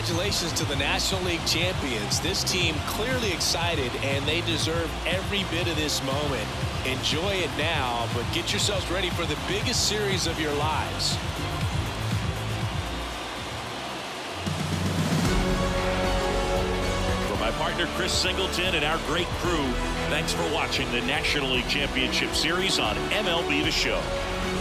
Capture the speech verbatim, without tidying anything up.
congratulations to the National League champions. This team clearly excited, and they deserve every bit of this moment. Enjoy it now, but get yourselves ready for the biggest series of your lives. For my partner Chris Singleton and our great crew, thanks for watching the National League Championship Series on M L B The Show.